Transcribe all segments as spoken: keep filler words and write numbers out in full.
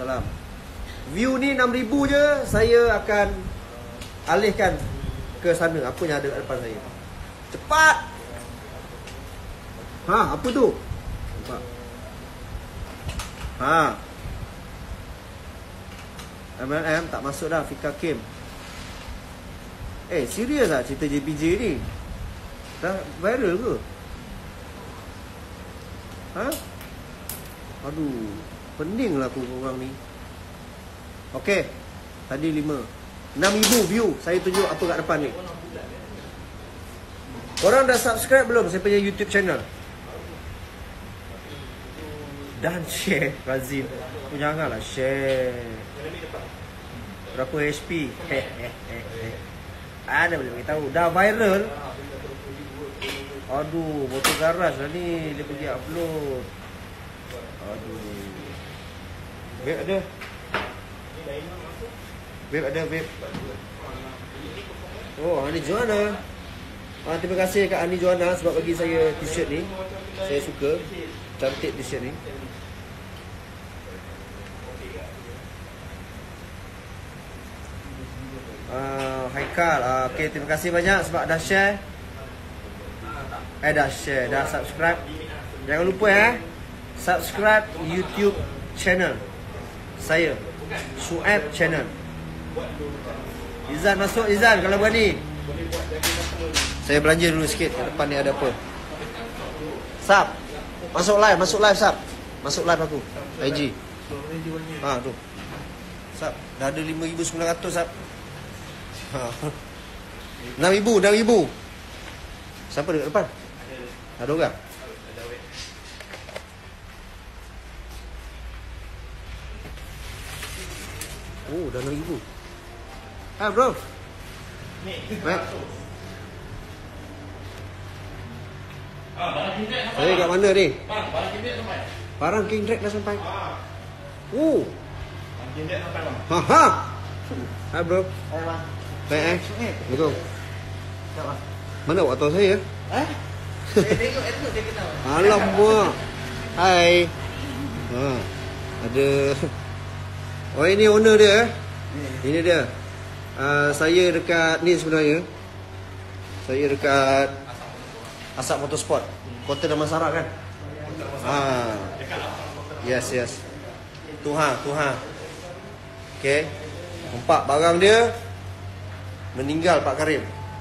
Waalaikumsalam. View ni enam ribu je, saya akan alihkan ke sana. Apa yang ada kat depan saya. Cepat. Ha, apa tu? Nampak. Ha. M L M tak masuk dah, Fika Kim. Eh, serius lah cerita J P J ni? Dah viral ke? Ha? Aduh, pening lah aku orang ni. Okey, tadi lima enam ribu view. Saya tunjuk apa kat depan ni. Korang dah subscribe belum saya punya YouTube channel? Dan share, Razim. Oh, janganlah share. Berapa H P? Heh, heh, heh, heh. Ada boleh beritahu. Dah viral. Aduh, motor garaj lah ni. Dia pergi upload. Aduh. Vape ada. Vape ada, vape. Oh, Ani Joanna. Ah, terima kasih kat Ani Joanna sebab bagi saya t-shirt ni. Saya suka. Cantik t-shirt ni. Uh, Haikal, uh, okay, terima kasih banyak sebab dah share. Eh dah share, dah subscribe. Jangan lupa eh, subscribe YouTube channel saya, Sueb channel. Izan masuk, Izan kalau berani. Saya belanja dulu sikit kat depan ni ada apa. Sap, masuk live, masuk live Sap. Masuk live aku, I G. Ha tu Sap, dah ada lima ribu sembilan ratus Sap. Ha. enam ribu, enam ribu. Siapa dekat depan? Ada orang? Oh, dah enam ribu. Ha bro. Baik. Saya kat mana ni? Barang King Drag dah sampai. Oh. King Drag sampai bang. Ha ha. Hai bro. Hai bang. Baik eh? Assalamualaikum. Mana awak tahu saya? Eh? Saya tengok, saya tengok dia kenal. Alamak. Hai. Ha. Ada. Oh ini owner dia eh? Ini dia. Uh, saya dekat ni sebenarnya. Saya dekat Asap Motorsport. Kota Damansara kan? Ha. Yes, yes. Tu ha, tu ha. Okey. Nampak barang dia meninggal Pak Karim.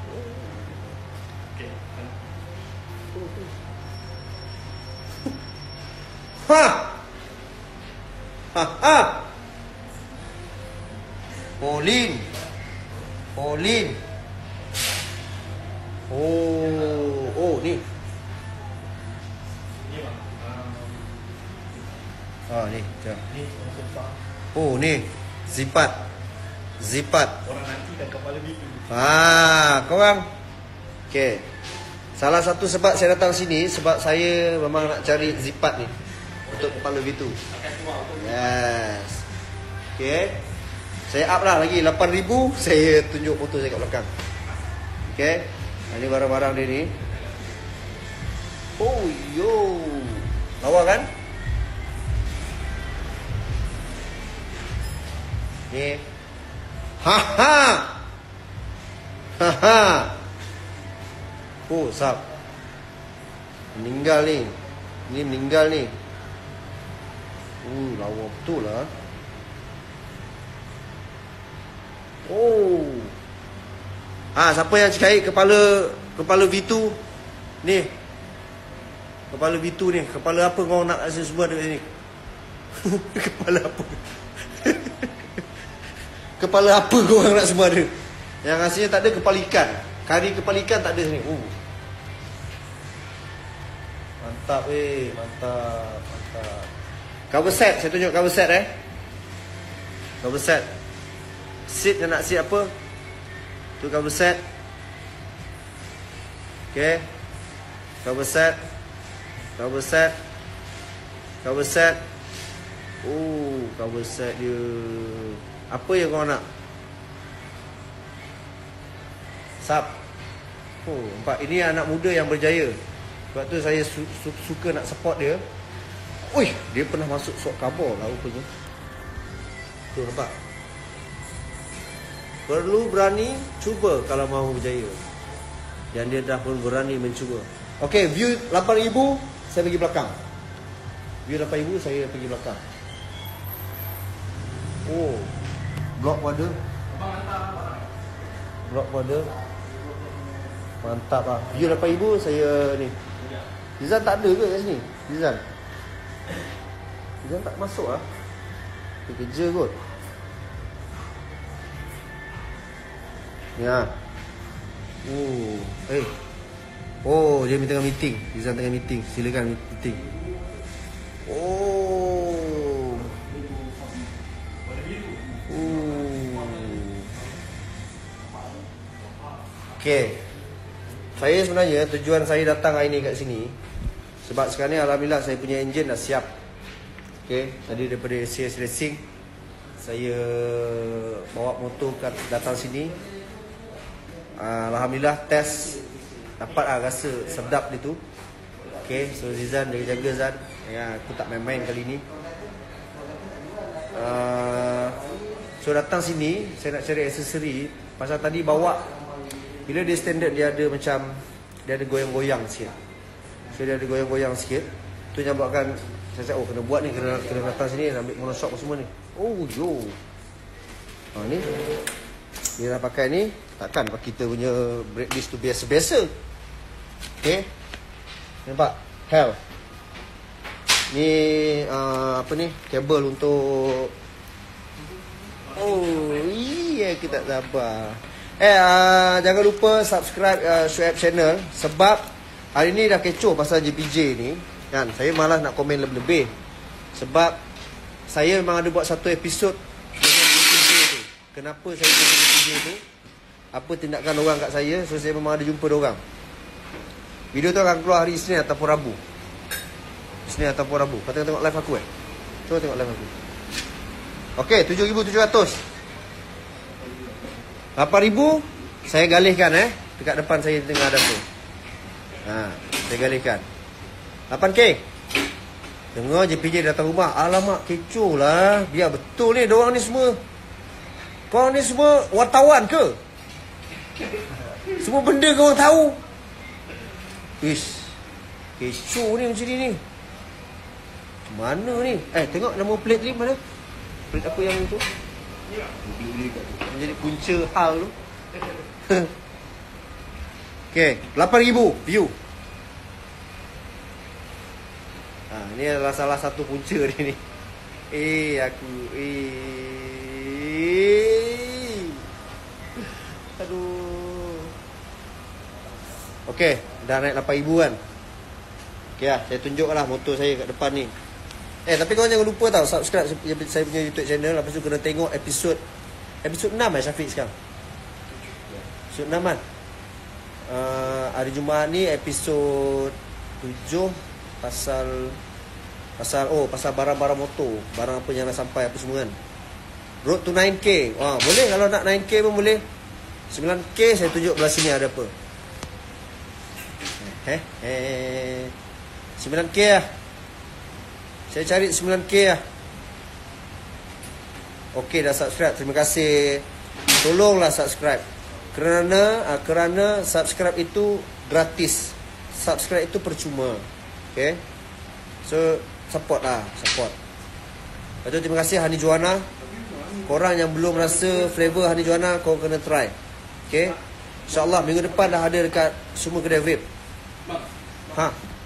Ha. Ha ha. Pauline. Pauline. Oh, oh ni. Ah ni, jom. Oh ni, Zipat. Zipat. Orang nanti dan kepala bitu. Ah, korang. Okey. Salah satu sebab saya datang sini sebab saya memang nak cari Zipat ni untuk kepala bitu. Yes. Okey. Saya up lah lagi lapan ribu, saya tunjuk foto saya kat belakang. Okey. Ini barang-barang dia ni. Oh yo. Lawa kan? Ni. Ha ha. Ha ha. Oh, sap. Meninggal ni. Ni meninggal ni. Uh, lawa betul lah. Oh. Ah, siapa yang cari kepala kepala V two? Ni. Kepala V two ni, kepala apa kau nak rasa semua dekat sini? Kepala apa? Kepala apa kau orang nak semua ada? Yang rasanya tak ada kepala ikan. Kari kepala ikan tak ada sini. Uh. Mantap eh, mantap, mantap. Cover set, saya tunjuk cover set eh. Cover set. Seat yang nak seat apa? Tu cover set. Okay. Cover set. Cover set. Cover set. Oh, cover set dia. Apa yang kau nak? Sap. Oh, nampak ini anak muda yang berjaya. Sebab tu saya su su suka nak support dia. Ui, dia pernah masuk swap kabur lah rupanya. Tu nampak. Perlu berani cuba kalau mahu berjaya. Dan dia dah pun berani mencuba. Okey, view lapan ribu saya pergi belakang. View lapan ribu saya pergi belakang. Oh. Blok pun ada. Blok pun ada. Mantap lah. View lapan ribu saya ni. Zizan tak ada ke kat sini? Zizan. Zizan tak masuk lah. Dia kerja kot. Ni lah. Oh. Eh. Oh, dia tengah meeting. Zizan tengah meeting. Silakan meeting. Oh. Oh. Okay. Saya sebenarnya tujuan saya datang hari ni kat sini sebab sekarang ni alhamdulillah saya punya enjin dah siap. Okay. Tadi daripada C S Racing saya bawa motor datang sini. Alhamdulillah test dapat lah rasa sedap dia tu. Okay. So Zizan jaga-jaga Zan. Ya, aku tak main-main kali ni. uh, So datang sini saya nak cari aksesori. Pasal tadi bawa, bila dia standard dia ada macam, dia ada goyang-goyang sikit. So dia ada goyang-goyang sikit. Tu yang buatkan saya cakap, oh kena buat ni, kena, kena datang sini ambil monoshock semua ni. Oh yo. Ha ni dia dah pakai ni. Takkan kita punya brake disc tu biasa-biasa. Okay. Nampak? Hell. Ni uh, apa ni? Kabel untuk. Oh iya, kita tak sabar. Eh uh, jangan lupa subscribe uh, Shuaib channel. Sebab hari ni dah kecoh pasal J P J ni kan. Saya malas nak komen lebih-lebih. Sebab saya memang ada buat satu episod dengan J P J tu. Kenapa saya buat J P J tu, apa tindakan orang kat saya. So saya memang ada jumpa diorang. Video tu akan keluar hari Isnin ataupun Rabu. Isnin ataupun Rabu. Kau tengok, tengok live aku eh. Cuba tengok live aku. Okey, tujuh ribu tujuh ratus. lapan ribu saya galihkan eh. Dekat depan saya tengah ada tu. Ha, saya galihkan. lapan K. Dengar J P J datang rumah. Alamak, kecoh lah. Biar betul ni diorang ni semua. Kau ni semua wartawan ke? Semua benda kau orang tahu. Ish, kecoh ni macam ni ni. Mana ni? Eh, tengok nama plate ni mana? Plate apa yang tu? Menjadi punca hal tu. Okay, lapan ribu view. Ha, ni adalah salah satu punca dia ni. Eh, aku Eh Aduh. Okay, dah naik lapan ribu kan. Okay lah, saya tunjuklah motor saya kat depan ni. Eh, tapi korang jangan lupa tau, subscribe saya punya YouTube channel. Lepas tu kena tengok episod Episod enam eh Syafiq sekarang. Episod enam kan. uh, Hari Jumaat ni episod tujuh. Pasal Pasal oh pasal barang-barang motor. Barang apa yang dah sampai apa semua kan. Road to nine K. Wah, boleh kalau nak nine K pun boleh. sembilan K saya tunjuk belah sini ada apa. Eh eh sembilan K lah. Saya cari sembilan K lah. Okey, dah subscribe. Terima kasih. Tolonglah subscribe. Kerana uh, kerana subscribe itu gratis. Subscribe itu percuma. Okay. So support lah, support. Lepas tu terima kasih Hani Juana. Korang yang belum rasa flavor Hani Juana, kau kena try. Okay. InsyaAllah minggu depan dah ada dekat semua kedai vape. Ha.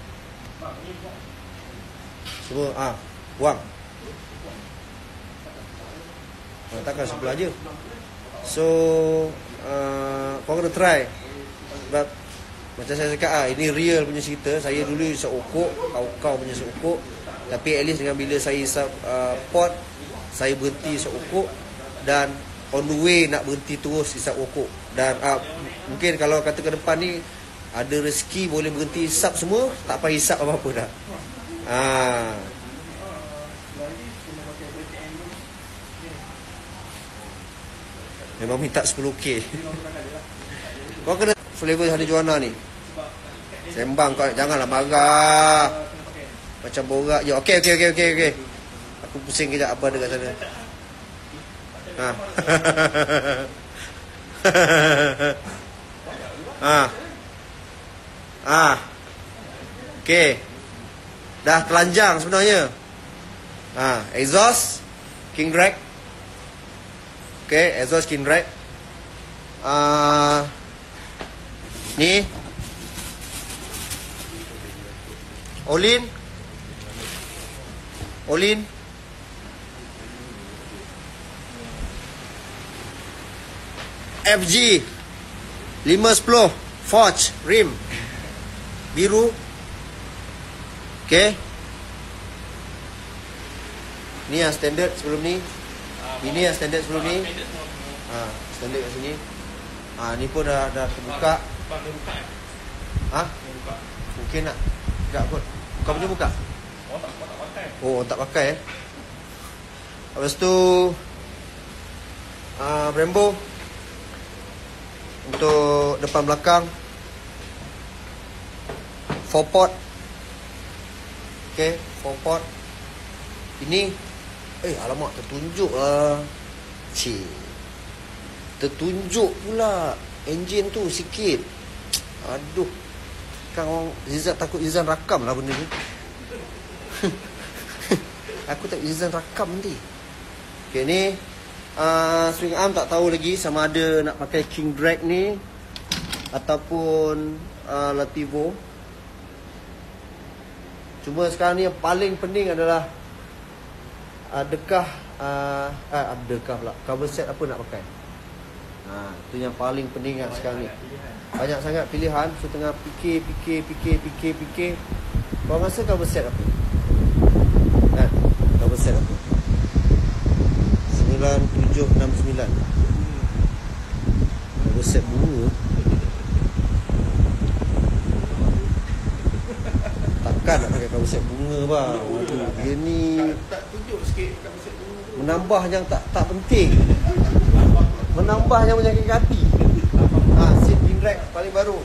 Semua ah, wang. Oh, takkan sebelah je. So uh, kau kena try. Sebab macam saya cakap ah, ini real punya cerita. Saya dulu isap okok, kau-kau punya isap okok. Tapi at least dengan bila saya isap uh, pot, saya berhenti isap okok. Dan on the way nak berhenti terus isap okok. Dan uh, mungkin kalau kata ke depan ni ada rezeki boleh berhenti isap semua, tak payah isap apa-apa dah. Ah. Memang minta sepuluh K. Kau kena flavor Hani Juana ni. Sembang kau, janganlah marah. Macam borak je. Okey okey okey okey okey. Aku pusing kejap apa ada kat sana. Ha. Ah. Ah. Okey. Dah telanjang sebenarnya. Ah, exhaust king drag. Okey, exhaust king drag. Ah. Ni. Olin. Olin. F G lima sepuluh Forge rim biru. Okey. Ni yang standard sebelum ni. Ini yang standard sebelum ni. Ha, standard kat sini. Ha, ni pun dah dah terbuka. Ha? Mungkin nak. Tak kot. Kau punya buka? Oh, tak pakai. Oh, tak pakai eh. Lepas tu uh, Brembo untuk depan belakang four port. Okay, four port. Ini eh alamak tertunjuk lah. Cik, tertunjuk pula enjin tu sikit. Aduh, kan orang Zizan takut Zizan rakam lah benda ni. Aku tak Zizan rakam nanti. Okay, ni uh, swing arm tak tahu lagi sama ada nak pakai king drag ni ataupun uh, Lativo. Cuma sekarang ni yang paling penting adalah adakah uh, eh, adakah pula cover set apa nak pakai. Ha, itu yang paling penting kan sekarang ni. Banyak sangat pilihan. So tengah fikir fikir fikir fikir fikir. Kau rasa cover set apa? Kan? Cover set apa? sembilan tujuh enam sembilan. Cover set bunga. Takkan nak pakai cover set bunga bang. Aduh, dia ni tak tunjuk sikit cover set bunga tu. menambah yang tak tak penting. Menambah yang menyakitkan hati. Ha, seat king drag paling baru.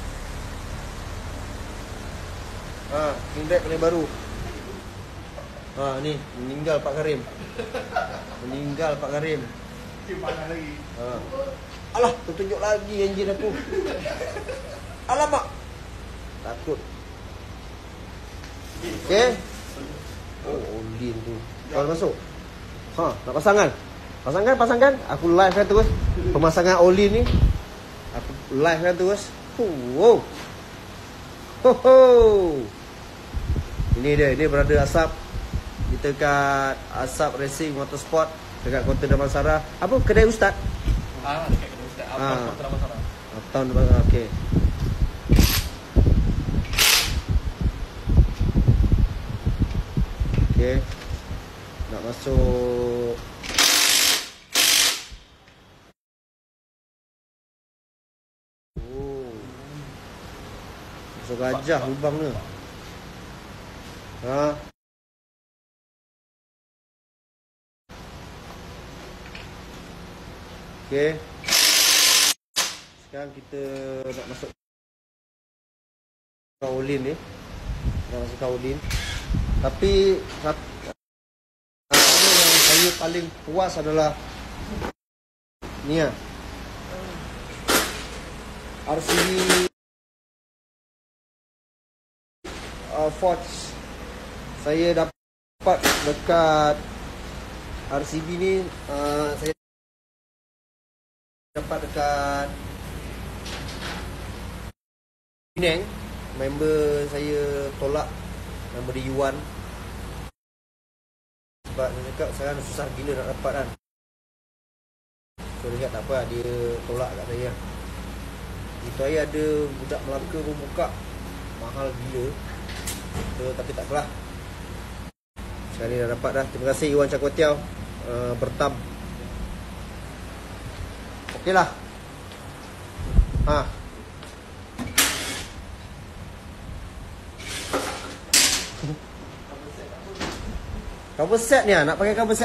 Ha, king drag paling baru. Ha, ni meninggal Pak Karim. Meninggal Pak Karim. Mana lagi? Ha. Alah, tertunjuk lagi enjin aku. Alamak. Takut. Okey. Oh, Olin tu. Kau masuk. Ha, nak pasang kan? Pasangkan, pasangkan. Aku live kan terus. Pemasangan Olin ni. Aku live kan terus. Wow. Ho ho. Ini dia, ini berada Asap. Kita kat Asap Racing Motorsport dekat Kota Damansara. Apa kedai Ustaz? Ah, dekat kedai Ustaz. Apa Ah. Kota Damansara? Uptown Damansara. Okey. Okey. Nak masuk masuk gajah lubang ni. Ha. Okey. Sekarang kita nak masuk Olin ni. Nak masuk Olin. Tapi satu yang saya paling puas adalah ni ah. R C B uh, Forge saya dapat dekat R C B ni uh, saya dapat dekat Penang. Member saya tolak, nama dia Yuan. Sebab dia cakap sekarang susah gila nak dapat kan. So dia cakap tak apa, dia tolak kat saya. Itu hari ada budak Melaka pun buka, mahal gila. So tapi tak apalah, sekarang ni dah dapat dah. Terima kasih Iwan Cakwatiau uh, bertam. Okey lah. Ha. Cover set ni ah, nak pakai cover set.